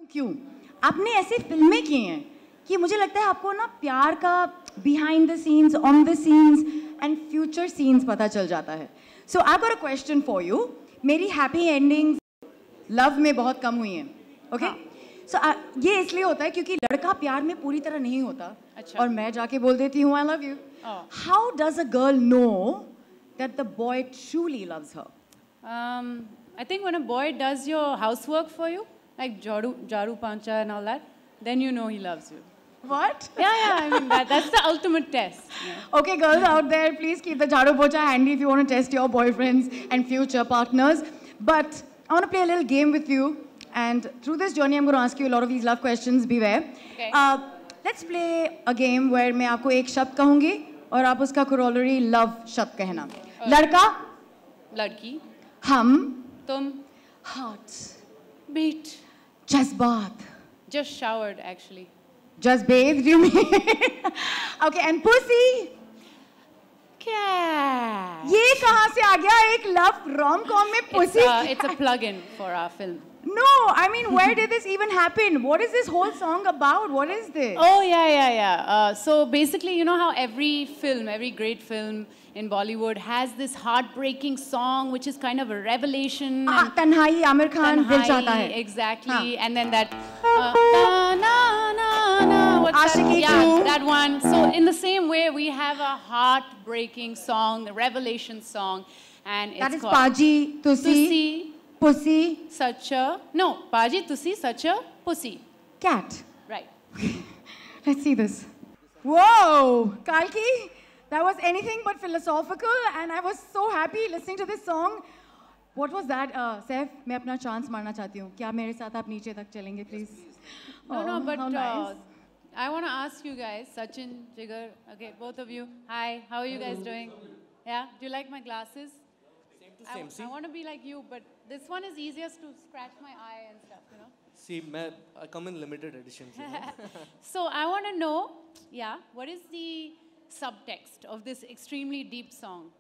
क्यों? आपने ऐसी फिल्में की हैं कि मुझे लगता है आपको ना प्यार का behind the scenes, on the scenes and future scenes पता चल जाता है. So I got a question for you. मेरी हैप्पी एंडिंग्स लव में बहुत कम हुई हैं. ओके? सो ये इसलिए होता है क्योंकि लड़का प्यार में पूरी तरह नहीं होता. अच्छा. और मैं जाके बोल देती हूँ I love you. How does a girl know that the boy truly loves her? I think when a boy does your housework for you, like jaru pancha and all that, then you know he loves you. What? Yeah, I mean that's the ultimate test. Yeah. Okay, girls out there, please keep the jharu pocha handy if you want to test your boyfriends and future partners. But I want to play a little game with you, and through this journey, I'm going to ask you a lot of these love questions. Beware. Okay. Let's play a game where मैं आपको एक शब्द कहूँगी और आप उसका corollary love शब्द कहना. लड़का, लड़की, हम, तुम, hearts, beat, जज्बात. just showered actually. Just bathed, you mean? Okay, and pussy. Cat. ये कहाँ से आ गया एक love rom-com में pussy? It's a plug-in for our film. No, I mean, where did this even happen? What is this whole song about? What is this? Oh, yeah. So basically, you know how every film, every great film in Bollywood has this heartbreaking song, which is kind of a revelation. Tanhai, Amir Khan, Dil Chahta Hai. Exactly. And then that, what's that? Aashiqui Yeah, 2. that one. So in the same way, we have a heartbreaking song, a revelation song. And it's That is called Paji, Tusi, Pussy, Such a... No, Paji, Tusi, Such a Pussy. Cat. Right. Let's see this. Whoa! Kalki, that was anything but philosophical, and I was so happy listening to this song. What was that? Saif, मैं अपना chance मारना चाहती हूँ. क्या मेरे साथ आप नीचे तक चलेंगे, please? No, but how nice. I want to ask you guys, Sachin, Jigar, okay, both of you. Hi, how are you guys doing? Yeah, do you like my glasses? Same to same. I want to be like you, but this one is easiest to scratch my eye and stuff, you know. See, I come in limited editions. You know? So I want to know, yeah, what is the subtext of this extremely deep song?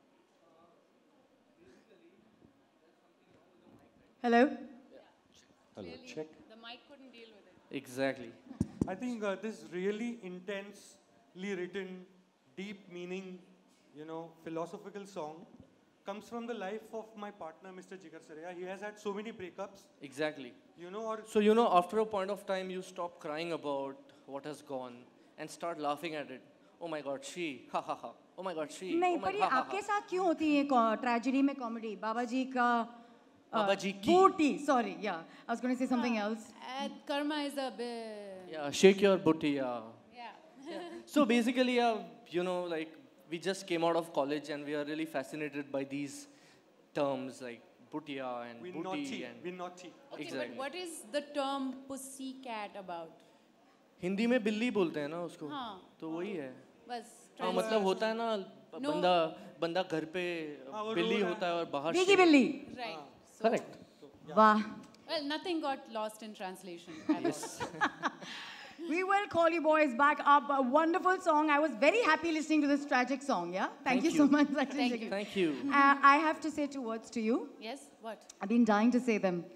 Hello? Hello, check. The mic couldn't deal with it. Exactly. I think this really intensely written, deep meaning, philosophical song comes from the life of my partner, Mr. Jigar Saraya. He has had so many breakups. Exactly. So, after a point of time, you stop crying about what has gone and start laughing at it. Oh my God, she, ha ha ha. Oh my God, she. नहीं, oh my पर ये ha, ha, आपके ha. साथ क्यों होती है tragedy में comedy? बाबा जी का Baba Ji ki. booty. Sorry, yeah. I was going to say something else. Karma is a bit... Yeah, shake your booty, yeah. Yeah. So basically, we just came out of college and we are really fascinated by these terms like bootia and we're booty naughty. and... We're naughty. Okay, Exactly. but what is the term pussycat about? Hindi में बिल्ली बोलते हैं ना उसको. हाँ. तो वही है. बस. हाँ, मतलब होता है ना No. बंदा घर पे बिल्ली होता है और बाहर Biggie Billy. Right. So, Correct. Wow. well, nothing got lost in translation. Yes. We will call you boys back up. A wonderful song. I was very happy listening to this tragic song, yeah? Thank you so much. Thank you. Thank you. I have to say 2 words to you. Yes, what? I've been dying to say them.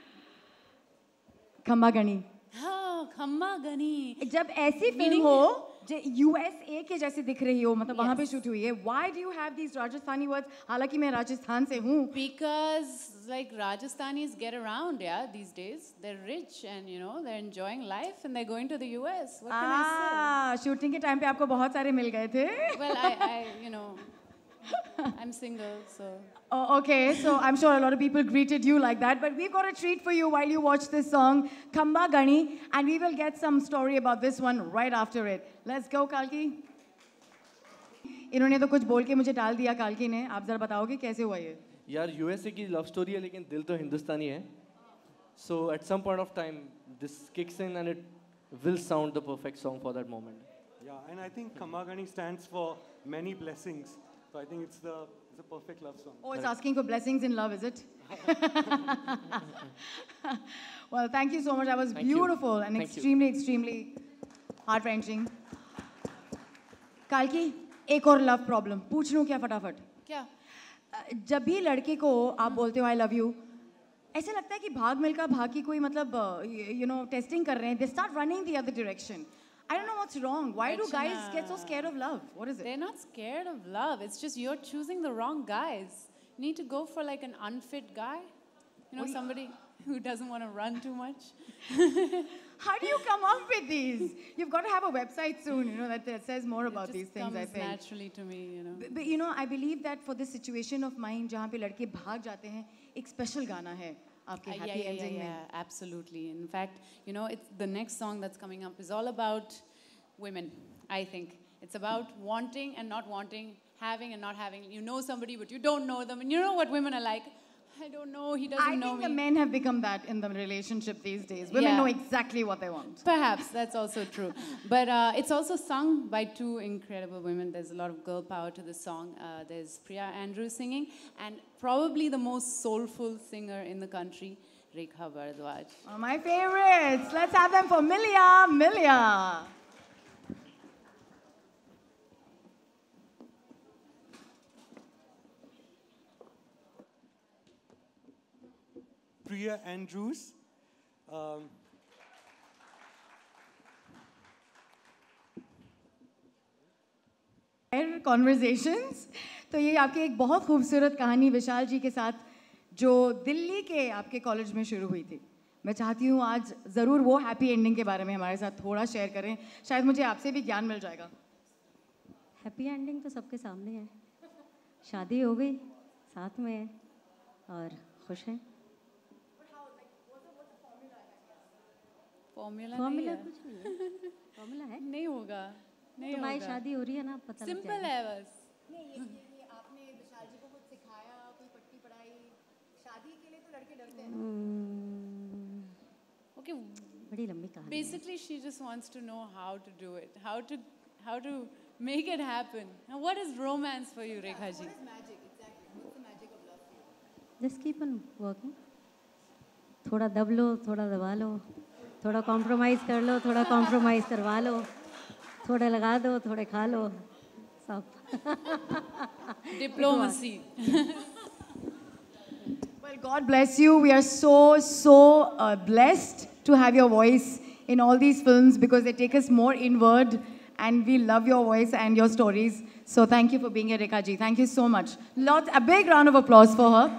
Khamma Gani. Oh, Khamma Gani. जब ऐसी film हो जो USA के जैसे दिख रही हो, मतलब वहाँ पे शूट हुई है. Why do you have these Rajasthani words? हालांकि मैं राजस्थान से हूँ. Because like Rajasthanis get around, yeah, these days. They're rich and they're enjoying life and they're going to the US. What can I shooting के time पे आपको बहुत सारे मिल गए थे. say? Well, I I'm single, so. Oh, okay, so I'm sure a lot of people greeted you like that, but we've got a treat for you while you watch this song, Khamba Gani, and we will get some story about this one right after it. Let's go, Kalki. इन्होंने तो कुछ बोल के मुझे डाल दिया काल्की ने. आप जरा बताओगे कैसे हुआ ये? यार USA की लव स्टोरी है लेकिन दिल तो हिंदुस्तानी है. So at some point of time, this kicks in and it will sound the perfect song for that moment. Yeah, and I think Khamagani stands for many blessings. So I think it's a perfect love song. Oh, it's asking for blessings in love, is it? Well, thank you so much. That was beautiful and extremely heart-wrenching. काल्की, एक और love problem पूछ लूं क्या फटाफट? क्या? जब भी लड़के को आप बोलते हो आई लव यू, ऐसे लगता है कि भाग मिल्खा भाग की कोई मतलब टेस्टिंग कर रहे हैं. They start running the other direction. I don't know what's wrong. Why do guys get so scared of love? What is it? They're not scared of love. It's just you're choosing the wrong guys. You need to go for like an unfit guy. You know, somebody who doesn't want to run too much. How do you come up with these? You've got to have a website soon, you know, that says more about these things, I think. It just comes naturally to me, you know. But you know, I believe that for this situation of mine, जहाँ पे लड़के भाग जाते हैं, एक special गाना है आपके happy ending में. Yeah, absolutely. In fact, you know, it's the next song that's coming up is all about women, I think. It's about wanting and not wanting, having and not having. You know somebody, but you don't know them. And you know what women are like? I don't know, he doesn't know me. I think the men have become that in the relationship these days. Women know exactly what they want. Perhaps, that's also true. But it's also sung by two incredible women. There's a lot of girl power to this song. There's Priya Andrews singing, and probably the most soulful singer in the country, Rekha Bharadwaj. Oh, my favorites. Let's have them for Milya. Milya. Priya Andrews. Conversations. तो ये आपकी एक बहुत खूबसूरत कहानी विशाल जी के साथ जो दिल्ली के आपके कॉलेज में शुरू हुई थी. मैं चाहती हूँ आज ज़रूर वो हैप्पी एंडिंग के बारे में हमारे साथ थोड़ा शेयर करें. शायद मुझे आपसे भी ज्ञान मिल जाएगा. हैप्पी एंडिंग तो सबके सामने है. शादी हो गई, साथ में है और खुश हैं. फॉर्मूला कुछ नहीं है. फॉर्मूला है नहीं होगा. नहीं तुम्हारी शादी हो रही है ना, पता लग जाएगा. सिंपल है बस. नहीं ये आपने विशाल जी को कुछ सिखाया, कोई पट्टी पढ़ाई. शादी के लिए तो लड़के डरते हैं. Okay. बड़ी लंबी कहानी. Basically, she just wants to know how to do it, how to make it happen. Now, what is romance for you, Rekha ji? What is magic exactly? What's the magic of love for you? Just keep on working. थोड़ा दब लो, थोड़ा दबा लो, थोड़ा compromise कर लो, थोड़ा compromise करवा लो, थोड़ा लगा दो, थोड़े खा लो, सब. Diplomacy. Well, God bless you. We are so blessed to have your voice in all these films because they take us more inward and we love your voice and your stories. So thank you for being here, Rekha ji. Thank you so much. A big round of applause for her.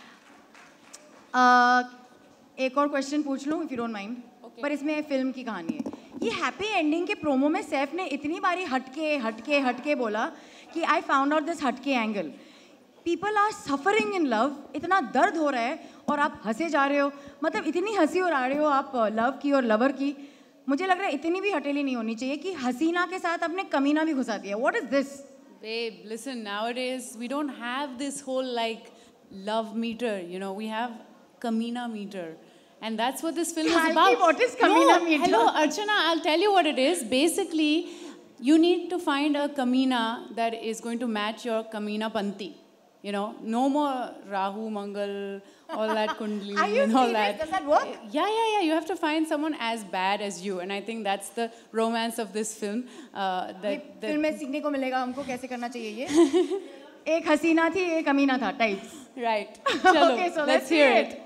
एक और question पूछ लूँ if you don't mind. पर इसमें film की कहानी है. ये हैप्पी एंडिंग के प्रोमो में सैफ ने इतनी बारी हटके बोला कि आई फाउंड आउट दिस हटके angle. People are suffering in love. इतना दर्द हो रहा है और आप हंसे जा रहे हो. मतलब इतनी हंसी उड़ा रहे हो आप लव की और लवर की. मुझे लग रहा है इतनी भी हटेली नहीं होनी चाहिए कि हसीना के साथ अपने कमीना भी घुसा दिया. What is this? Babe, listen, nowadays we don't have this whole like love meter, you know, we have Kamina meter. And that's what this film is about. What is Kamina meter? Hello, Archana, I'll tell you what it is. Basically, you need to find a Kamina that is going to match your Kamina Panti. You know, no more Rahu, Mangal, all that Kundalini Are you and all serious? that. Does that work? Yeah. You have to find someone as bad as you. And I think that's the romance of this film. Film में सीखने को मिलेगा हमको कैसे करना चाहिए ये. एक हसीना थी, एक अमीना था types. Right. Chalo, Okay, so let's hear it.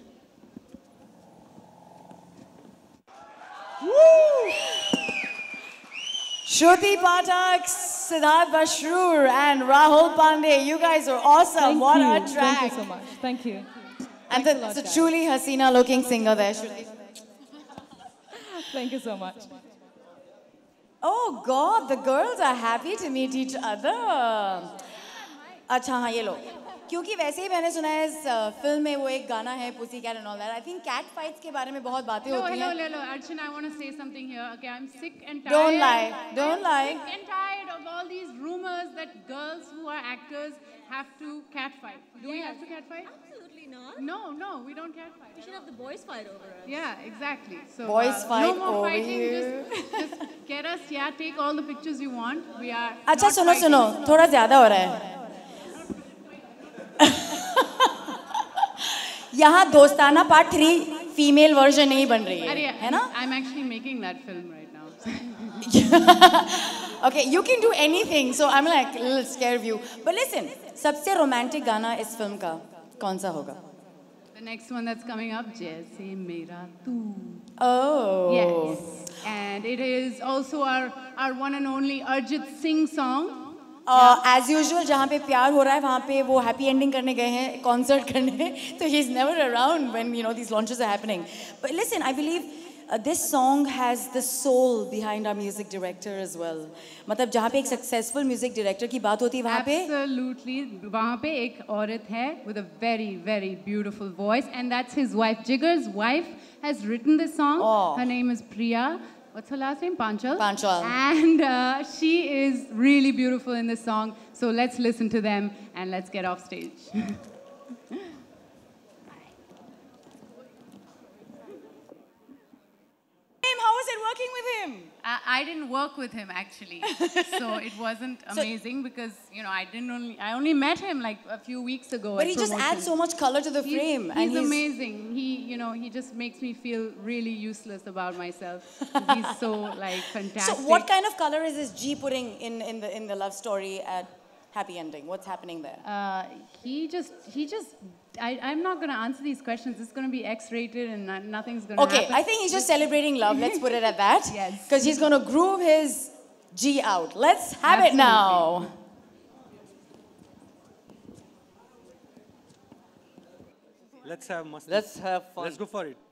Shruti Pathak, Siddharth Bashroor, and Rahul Pandey. You guys are awesome. What a track. Thank you so much. Thank you. And it's a truly Hasina looking singer there, Shruti. Thank you so much. Oh God, the girls are happy to meet each other. अच्छा हाँ ये लो. क्योंकि वैसे ही मैंने सुना है इस film में वो एक गाना है pussy cat and all that. I think cat fights के बारे में बहुत बातें होती हैं. Hello, Archana, I want to say something here. Okay, I'm sick and tired. Don't lie. Sick and tired of all these rumors that girls who are actors have to catfight. Do we have to catfight? Absolutely not. No, we don't catfight. We should have the boys fight over us. Yeah, exactly. So Boys fight no more over fighting. you. Just get us. Yeah, take all the pictures you want. We are. अच्छा not सुनो fighting. थोड़ा ज़्यादा हो रहा है. यहाँ दोस्ताना part 3 female version नहीं बन रही है ना? I'm actually making that film right now. Okay, you can do anything, so I'm like a little scared of you. But listen, सबसे रोमांटिक गाना इस फिल्म का कौन सा होगा? The The next one that's coming up, Jaise Mera Tu. Oh. Yes. And it is also our one and only Arjit Singh song. As usual, जहाँ पे प्यार हो रहा है वहाँ पे वो happy ending करने गए हैं concert करने, so he's never around when these launches are happening. But listen, I believe this song has the soul behind our music director as well. मतलब जहाँ पे एक successful music director की बात होती है वहाँ पे Absolutely. वहाँ पे एक औरत है with a very, very beautiful voice, and that's his wife. Jigar's wife has written this song. Oh. Her name is Priya. What's her last name? Panchal. Panchal. And she is really beautiful in this song. So let's listen to them and let's get off stage. How was it working with him? I didn't work with him actually, so it wasn't amazing because I only met him like a few weeks ago. But at he just promotion. adds so much color to the frame. He's amazing. He just makes me feel really useless about myself. He's so like fantastic. So what kind of color is this G putting in the love story at Happy Ending? What's happening there? I'm not going to answer these questions. It's going to be X-rated and nothing's going to happen. Okay, I think he's just celebrating love. Let's put it at that. Yes. Because he's going to groove his G out. Let's have it now. Let's have must. Let's have fun. Let's go for it.